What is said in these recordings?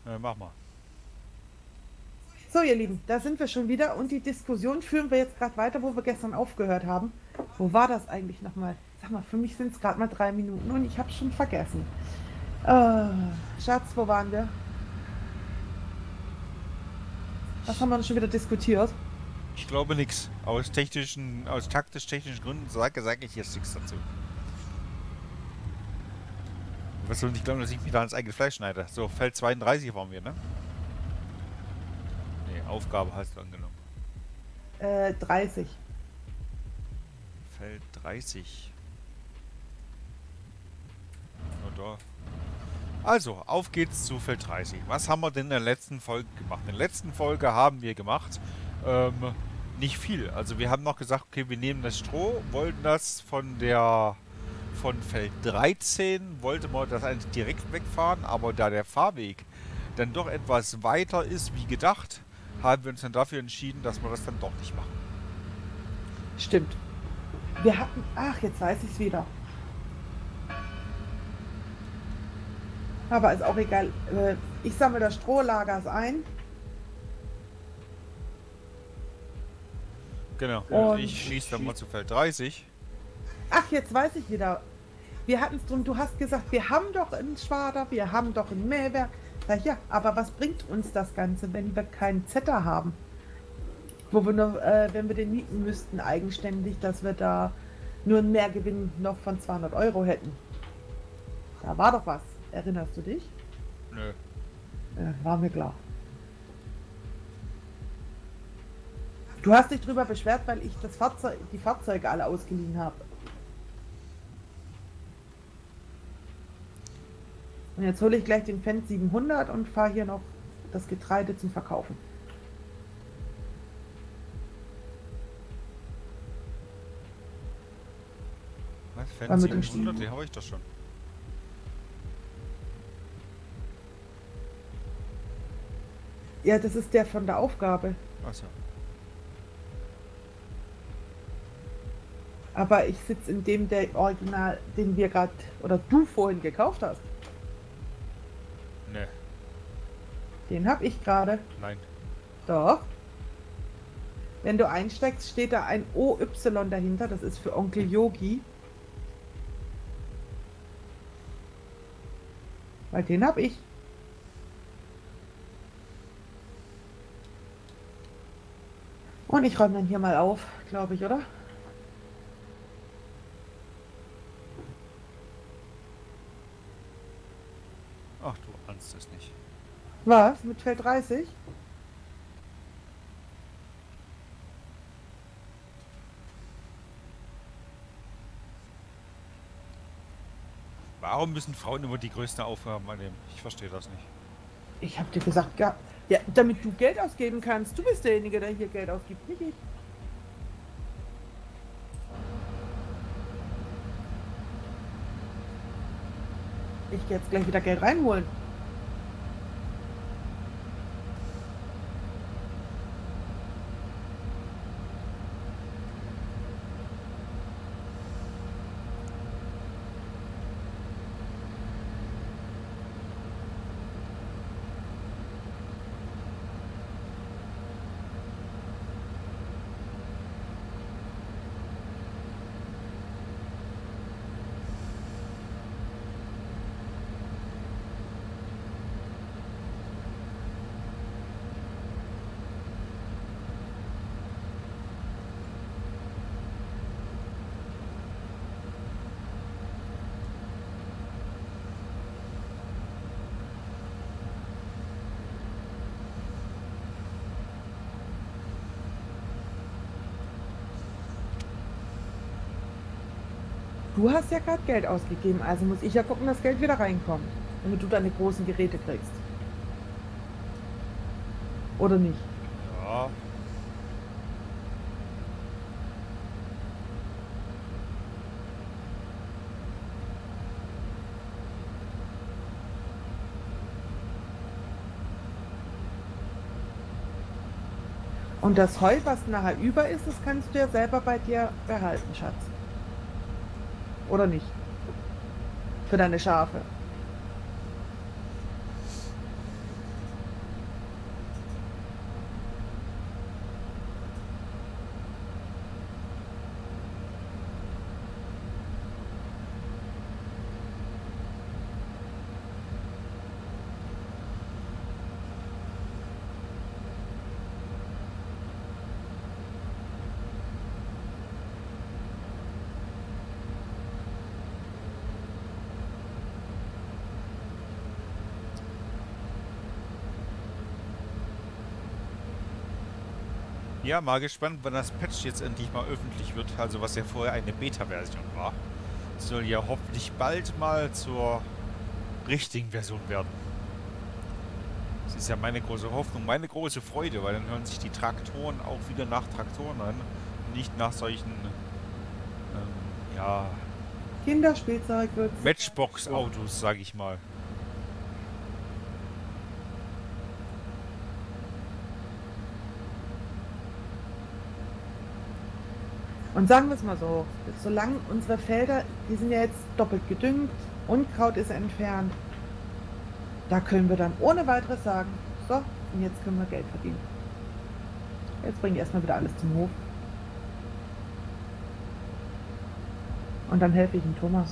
Mach mal. So, ihr Lieben, da sind wir schon wieder und die Diskussion führen wir jetzt gerade weiter, wo wir gestern aufgehört haben. Wo war das eigentlich nochmal? Sag mal, für mich sind es gerade mal 3 Minuten und ich habe schon vergessen. Schatz, wo waren wir? Was haben wir denn schon wieder diskutiert? Ich glaube nichts. Aus taktisch-technischen Gründen sag ich jetzt nichts dazu. Was soll nicht glauben, dass ich mich da ans eigene Fleisch schneide? So, Feld 32 waren wir, ne? Nee, Aufgabe hast du angenommen. 30. Feld 30. Oder? Also, auf geht's zu Feld 30. Was haben wir denn in der letzten Folge gemacht? In der letzten Folge haben wir gemacht, ähm, nicht viel. Also wir haben noch gesagt, okay, wir nehmen das Stroh, wollten das von Feld 13, wollte man das eigentlich direkt wegfahren, aber da der Fahrweg dann doch etwas weiter ist wie gedacht, haben wir uns dann dafür entschieden, dass wir das dann doch nicht machen. Stimmt. Wir hatten, ach, jetzt weiß ich es wieder. Aber ist auch egal. Ich sammle das Strohlagers ein Genau. Und und ich schieße dann mal zu Feld 30. ach, jetzt weiß ich wieder. Wir hatten es drum, du hast gesagt, wir haben doch einen Schwader, wir haben doch ein Mähwerk. Sag ich, ja, aber was bringt uns das Ganze, wenn wir keinen Zetter haben? Wo wir nur, wenn wir den mieten müssten, eigenständig, dass wir da nur einen Mehrgewinn noch von 200 Euro hätten. Da war doch was. Erinnerst du dich? Nö. War mir klar. Du hast dich drüber beschwert, weil ich die Fahrzeuge alle ausgeliehen habe. Und jetzt hole ich gleich den Fendt 700 und fahre hier noch das Getreide zum Verkaufen. Was? Weil Feld mit dem 700? Die habe ich doch schon. Ja, das ist der von der Aufgabe. Achso. Aber ich sitze in dem der Original, den wir gerade oder du vorhin gekauft hast. Ne, Den habe ich gerade. nein. Doch. Wenn du einsteigst, steht da ein OY dahinter. Das ist für Onkel Yogi. Weil den habe ich. Und ich räume dann hier mal auf, glaube ich, oder? Ach, du ahnst es nicht. Was? Mit Feld 30? Warum müssen Frauen immer die größten Aufgaben annehmen? Ich verstehe das nicht. Ich habe dir gesagt, ja, ja, damit du Geld ausgeben kannst. Du bist derjenige, der hier Geld ausgibt, nicht ich. Ich gehe jetzt gleich wieder Geld reinholen. Du hast ja gerade Geld ausgegeben, also muss ich ja gucken, dass Geld wieder reinkommt, damit du deine großen Geräte kriegst. Oder nicht? Ja, Und das Heu, was nachher über ist, das kannst du ja selber bei dir behalten, Schatz. Oder nicht? Für deine Schafe. Ja, mal gespannt, wann das Patch jetzt endlich mal öffentlich wird. Also was ja vorher eine Beta-Version war. Soll ja hoffentlich bald mal zur richtigen Version werden. Das ist ja meine große Hoffnung, meine große Freude, weil dann hören sich die Traktoren auch wieder nach Traktoren an. Nicht nach solchen, ja, Kinderspielzeug wird. Matchbox-Autos, sag ich mal. Und sagen wir es mal so, solange unsere Felder, die sind ja jetzt doppelt gedüngt, Unkraut ist entfernt, da können wir dann ohne weiteres sagen, so, und jetzt können wir Geld verdienen. Jetzt bringe ich erstmal wieder alles zum Hof. Und dann helfe ich dem Thomas.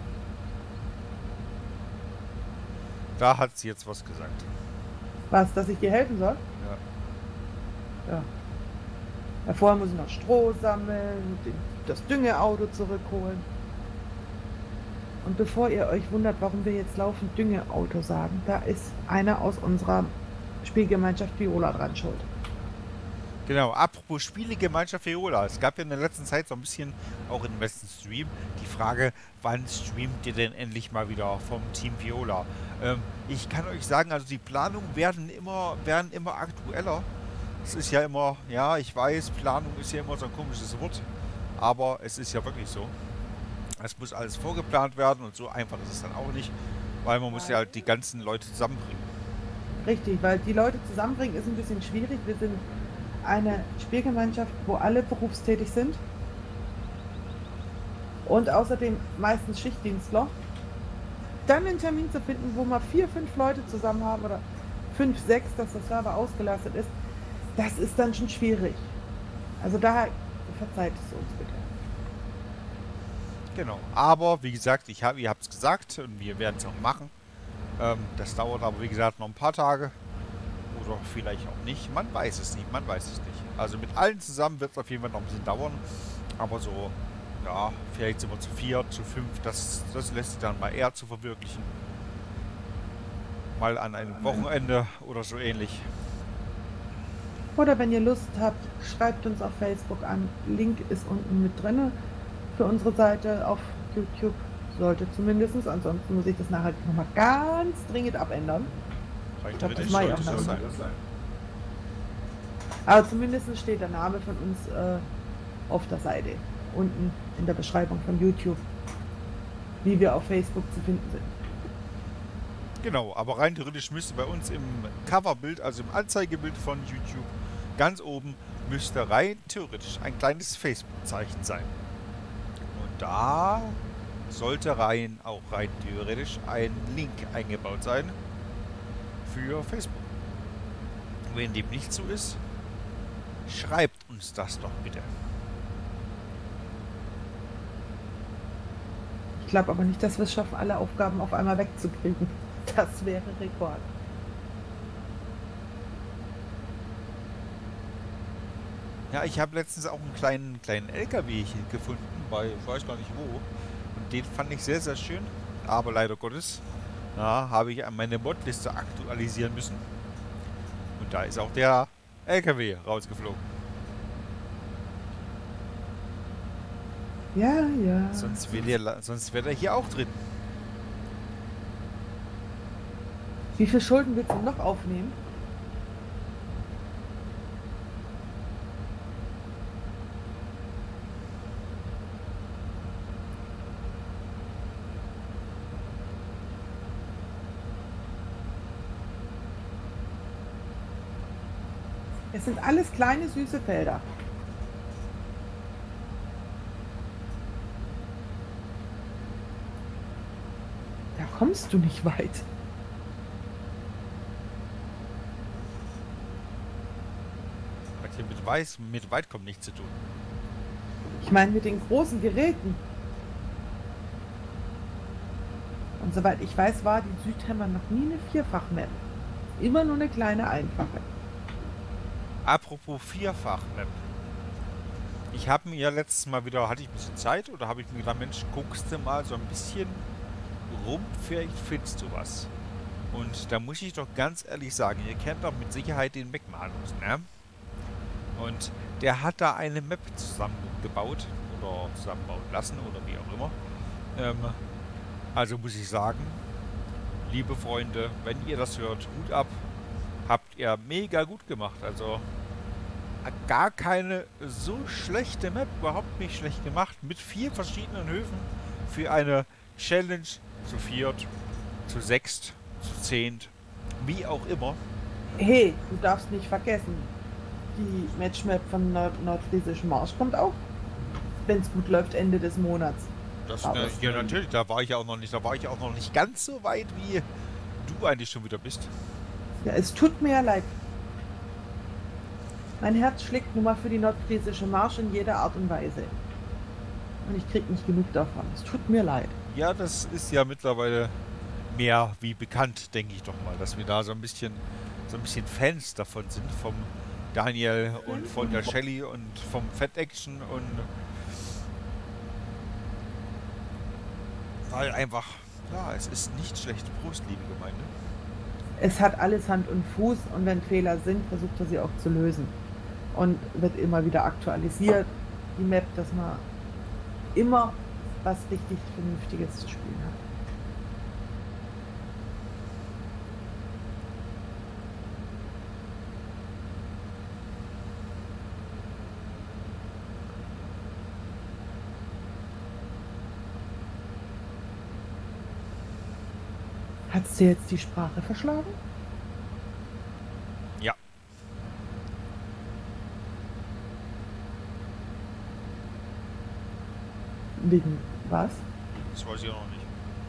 Da hat sie jetzt was gesagt. Was, dass ich dir helfen soll? Ja. Ja. Ja, vorher muss ich noch Stroh sammeln, das Düngeauto zurückholen. Und bevor ihr euch wundert, warum wir jetzt laufend Düngeauto sagen, da ist einer aus unserer Spielgemeinschaft Viola dran schuld. Genau, apropos Spielegemeinschaft Viola. Es gab ja in der letzten Zeit so ein bisschen, auch im letzten Stream, die Frage, wann streamt ihr denn endlich mal wieder vom Team Viola? Ich kann euch sagen, also die Planungen werden immer aktueller. Es ist ja immer, ja, ich weiß, Planung ist ja immer so ein komisches Wort, aber es ist ja wirklich so. Es muss alles vorgeplant werden und so einfach ist es dann auch nicht, weil man muss ja halt die ganzen Leute zusammenbringen. Richtig, weil die Leute zusammenbringen ist ein bisschen schwierig. Wir sind eine Spielgemeinschaft, wo alle berufstätig sind und außerdem meistens Schichtdienstler. Dann einen Termin zu finden, wo wir 4, 5 Leute zusammen haben oder 5, 6, dass der Server ausgelastet ist, das ist dann schon schwierig. Also daher verzeiht es uns bitte. Genau, aber wie gesagt, ihr habt es gesagt und wir werden es auch machen. Das dauert aber wie gesagt noch ein paar Tage oder vielleicht auch nicht. Man weiß es nicht, Also mit allen zusammen wird es auf jeden Fall noch ein bisschen dauern. Aber so, ja, vielleicht sind wir zu 4, zu 5, das lässt sich dann mal eher zu verwirklichen. Mal an einem Wochenende oder so ähnlich. Oder wenn ihr Lust habt, schreibt uns auf Facebook an. Link ist unten mit drin für unsere Seite auf YouTube. Sollte zumindest. Ansonsten muss ich das nachher nochmal ganz dringend abändern. Rein glaub, das theoretisch mache ich sollte auch das noch. sein. Aber zumindest steht der Name von uns auf der Seite. Unten in der Beschreibung von YouTube. Wie wir auf Facebook zu finden sind. Genau, aber rein theoretisch müsste bei uns im Coverbild, also im Anzeigebild von YouTube, ganz oben müsste rein theoretisch ein kleines Facebook-Zeichen sein. Und da sollte auch rein theoretisch ein Link eingebaut sein für Facebook. Wenn dem nicht so ist, schreibt uns das doch bitte. Ich glaube aber nicht, dass wir es schaffen, alle Aufgaben auf einmal wegzukriegen. Das wäre Rekord. Ja, ich habe letztens auch einen kleinen LKW hier gefunden, ich weiß gar nicht wo. Und den fand ich sehr, sehr schön. Aber leider Gottes, habe ich meine Modliste aktualisieren müssen. Und da ist auch der LKW rausgeflogen. Ja, ja. Sonst wäre der hier auch drin. Wie viel Schulden willst du noch aufnehmen? Es sind alles kleine, süße Felder. Da kommst du nicht weit. Hat hier mit Weitkommen nichts zu tun. Ich meine mit den großen Geräten. Und soweit ich weiß, war die Südhammer noch nie eine Vierfach-Map. Immer nur eine kleine Einfache. Apropos Vierfach-Map. Ich habe mir ja letztes Mal wieder, hatte ich ein bisschen Zeit oder habe ich mir gedacht, Mensch, guckst du mal so ein bisschen rum, vielleicht findest du was. Und da muss ich doch ganz ehrlich sagen, ihr kennt doch mit Sicherheit den McManus, ne? Und der hat da eine Map zusammengebaut oder zusammenbauen lassen oder wie auch immer. Also muss ich sagen, liebe Freunde, wenn ihr das hört, Hut ab, habt ihr mega gut gemacht. Also gar keine so schlechte Map, überhaupt nicht schlecht gemacht, mit 4 verschiedenen Höfen für eine Challenge zu 4, zu 6, zu 10, wie auch immer. Hey, du darfst nicht vergessen, die Matchmap von Nordfriesischen Marsch kommt auch, wenn es gut läuft, Ende des Monats. Ja, natürlich, da war ich auch noch nicht ganz so weit, wie du eigentlich schon wieder bist. Ja, es tut mir ja leid. Mein Herz schlägt nun mal für die Nordfriesische Marsch in jeder Art und Weise. Und ich krieg nicht genug davon. Es tut mir leid. Ja, das ist ja mittlerweile mehr wie bekannt, denke ich doch mal, dass wir da so ein bisschen Fans davon sind, vom Daniel und von der Shelly und vom Fat Action und weil einfach, ja, es ist nicht schlecht. Prost, liebe Gemeinde. Es hat alles Hand und Fuß und wenn Fehler sind, versucht er sie auch zu lösen. Und wird immer wieder aktualisiert, die Map, dass man immer was richtig Vernünftiges zu spielen hat. Hat's dir jetzt die Sprache verschlagen? Ja. Wegen was? Das weiß ich auch noch nicht.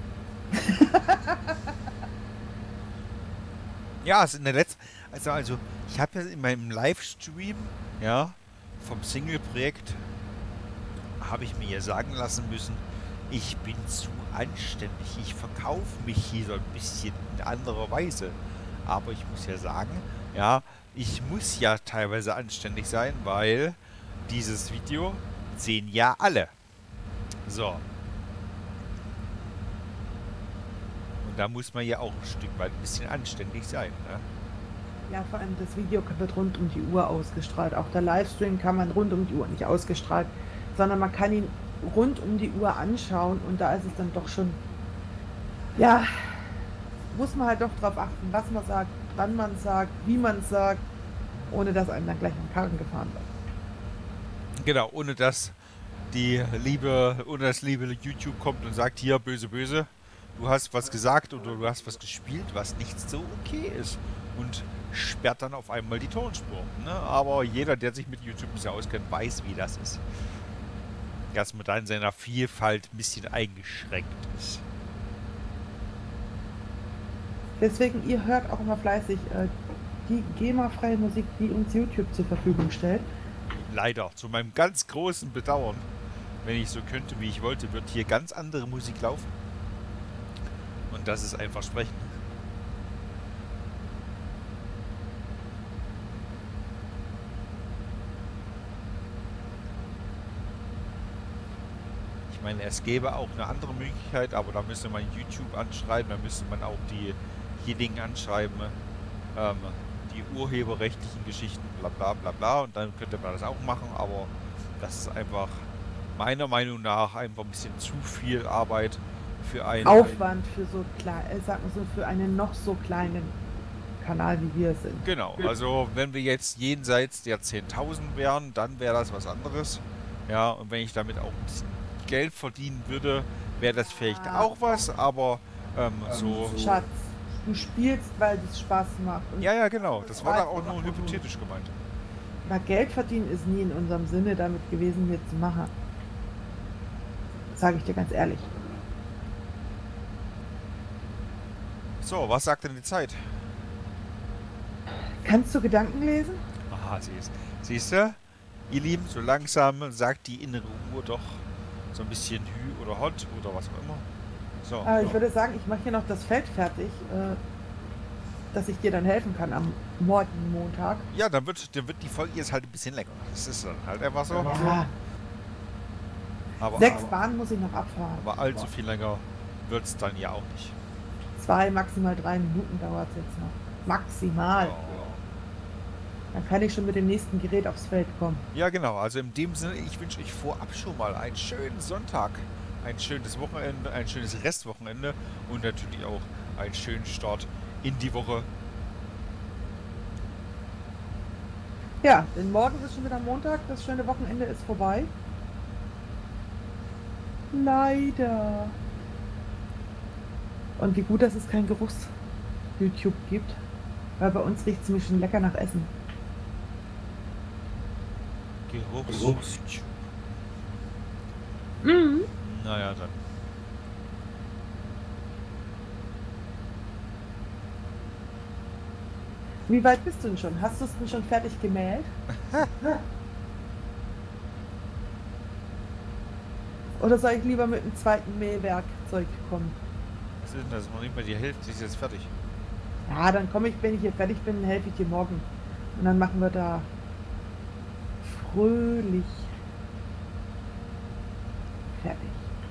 Ja, es ist in der letzten. Also ich habe ja in meinem Livestream, ja, vom Single-Projekt, habe ich mir ja sagen lassen müssen, ich bin zu anständig. Ich verkaufe mich hier so ein bisschen in anderer Weise. Aber ich muss ja sagen, ja, ich muss ja teilweise anständig sein, weil dieses Video sehen ja alle. So. Und da muss man ja auch ein Stück weit ein bisschen anständig sein, ne? Ja, vor allem das Video wird rund um die Uhr ausgestrahlt. Auch der Livestream kann man rund um die Uhr nicht ausgestrahlt, sondern man kann ihn rund um die Uhr anschauen und da ist es dann doch schon, ja, muss man halt doch drauf achten, was man sagt, wann man sagt, wie man sagt, ohne dass einem dann gleich am Karren gefahren wird. Genau, ohne dass das liebe YouTube kommt und sagt, hier, böse, böse, du hast was gesagt oder du hast was gespielt, was nicht so okay ist. Und sperrt dann auf einmal die Tonspur. Ne? Aber jeder, der sich mit YouTube ein bisschen auskennt, weiß, wie das ist. Dass man da in seiner Vielfalt ein bisschen eingeschränkt ist. Deswegen, ihr hört auch immer fleißig die GEMA-freie Musik, die uns YouTube zur Verfügung stellt. Leider, zu meinem ganz großen Bedauern. Wenn ich so könnte, wie ich wollte, wird hier ganz andere Musik laufen. Und das ist ein Versprechen. Ich meine, es gäbe auch eine andere Möglichkeit, aber da müsste man YouTube anschreiben, da müsste man auch diejenigen anschreiben, die urheberrechtlichen Geschichten, bla bla bla bla, und dann könnte man das auch machen, aber das ist einfach meiner Meinung nach einfach ein bisschen zu viel Arbeit für einen Aufwand für so klein, sag mal so, für einen noch so kleinen Kanal wie wir sind. Genau, also wenn wir jetzt jenseits der 10.000 wären, dann wäre das was anderes. Ja, und wenn ich damit auch ein bisschen Geld verdienen würde, wäre das vielleicht auch was, aber so... Schatz, du spielst, weil es Spaß macht. Und ja, genau, das war dann auch nur hypothetisch gemeint. Na, Geld verdienen ist nie in unserem Sinne damit gewesen, hier zu machen. Sage ich dir ganz ehrlich. So, was sagt denn die Zeit? Kannst du Gedanken lesen? Aha, siehst du? Ihr Lieben, so langsam sagt die innere Uhr doch so ein bisschen Hü oder Hot oder was auch immer. So. Ich würde sagen, ich mache hier noch das Feld fertig, dass ich dir dann helfen kann am morgigen Montag. Ja, dann wird die Folge jetzt halt ein bisschen länger. Das ist dann halt einfach so. Ja. Aber, 6 Bahnen muss ich noch abfahren. Aber allzu viel länger wird es dann ja auch nicht. 2, maximal 3 Minuten dauert es jetzt noch. Maximal. Ja. Dann kann ich schon mit dem nächsten Gerät aufs Feld kommen. Ja, genau. Also in dem Sinne, ich wünsche euch vorab schon mal einen schönen Sonntag, ein schönes Wochenende, ein schönes Restwochenende und natürlich auch einen schönen Start in die Woche. Ja, denn morgen ist schon wieder Montag, das schöne Wochenende ist vorbei. Leider. Und wie gut, dass es kein Geruchs-YouTube gibt, weil bei uns riecht es ziemlich schon lecker nach Essen. Geruchs. Mhm. Naja, dann. Wie weit bist du denn schon? Hast du es denn schon fertig gemäht? Oder soll ich lieber mit dem zweiten Mähwerkzeug kommen? Was ist denn das? Noch nicht mal die Hälfte ist jetzt fertig. Ja, dann komme ich, wenn ich hier fertig bin, helfe ich dir morgen. Und dann machen wir da fröhlich fertig.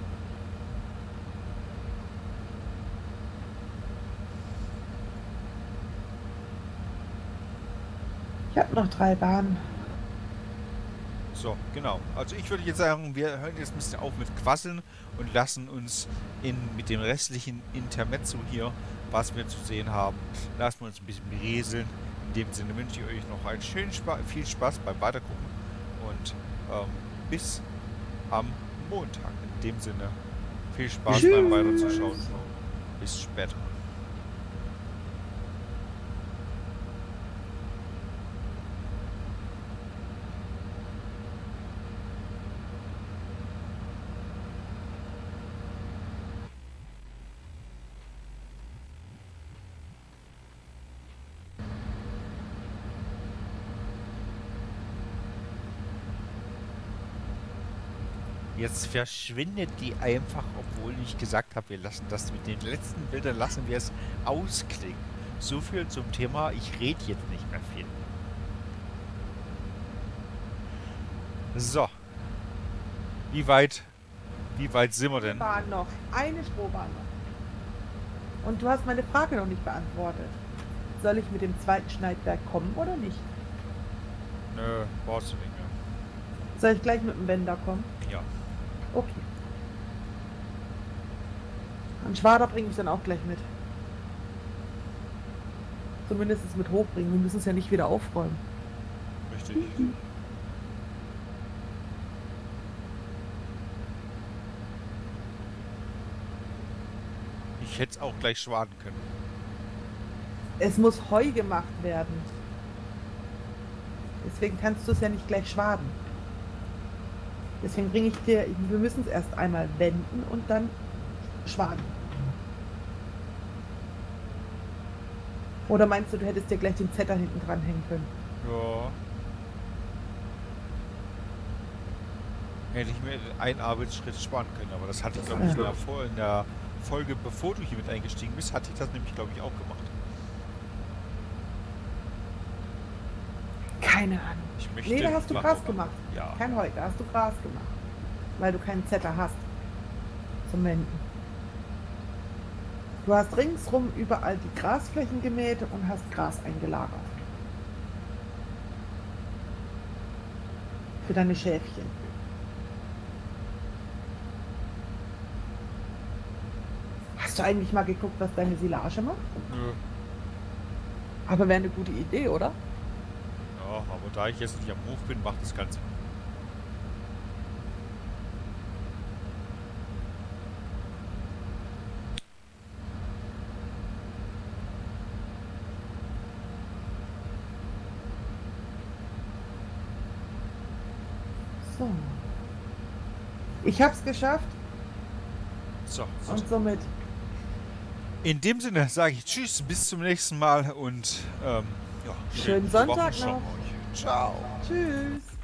Ich habe noch 3 Bahnen. So, genau. Also ich würde jetzt sagen, wir hören jetzt ein bisschen auf mit Quasseln und lassen uns mit dem restlichen Intermezzo hier, was wir zu sehen haben, lassen wir uns ein bisschen berieseln. In dem Sinne wünsche ich euch noch einen schönen viel Spaß beim Weitergucken und bis am Montag. In dem Sinne viel Spaß beim Weiterzuschauen. Bis später. Jetzt verschwindet die einfach, obwohl ich gesagt habe, wir lassen das mit den letzten Bildern, lassen wir es ausklingen. So viel zum Thema, ich rede jetzt nicht mehr viel. So. Wie weit sind wir denn? Bahn noch. Eine Strohbahn noch. Und du hast meine Frage noch nicht beantwortet. Soll ich mit dem zweiten Schneidwerk kommen oder nicht? Nö, brauchst du nicht mehr. Soll ich gleich mit dem Wender kommen? Ja. Okay. Einen Schwader bringe ich dann auch gleich mit. Zumindest mit hochbringen. Wir müssen es ja nicht wieder aufräumen. Richtig. Ich hätte es auch gleich schwaden können. Es muss Heu gemacht werden. Deswegen kannst du es ja nicht gleich schwaden. Deswegen bringe ich dir, wir müssen es erst einmal wenden und dann schwaden. Oder meinst du, du hättest dir gleich den Zetter hinten dran hängen können? Ja. Hätte ich mir einen Arbeitsschritt sparen können, aber das hatte ich, glaube ich, in der Folge, bevor du hier mit eingestiegen bist, hatte ich das nämlich, glaube ich, auch gemacht. Keine Ahnung. Nee, da hast du Gras gemacht. Ja. Kein Heu, da hast du Gras gemacht. Weil du keinen Zetter hast zum Wenden. Du hast ringsrum überall die Grasflächen gemäht und hast Gras eingelagert. Für deine Schäfchen. Hast du eigentlich mal geguckt, was deine Silage macht? Nö. Aber wäre eine gute Idee, oder? Ja, aber da ich jetzt nicht am Hof bin, macht das Ganze. So. Ich hab's geschafft. So. Und somit. In dem Sinne sage ich Tschüss, bis zum nächsten Mal und ja, Schönen Sonntag noch. Euch. Ciao. Tschüss.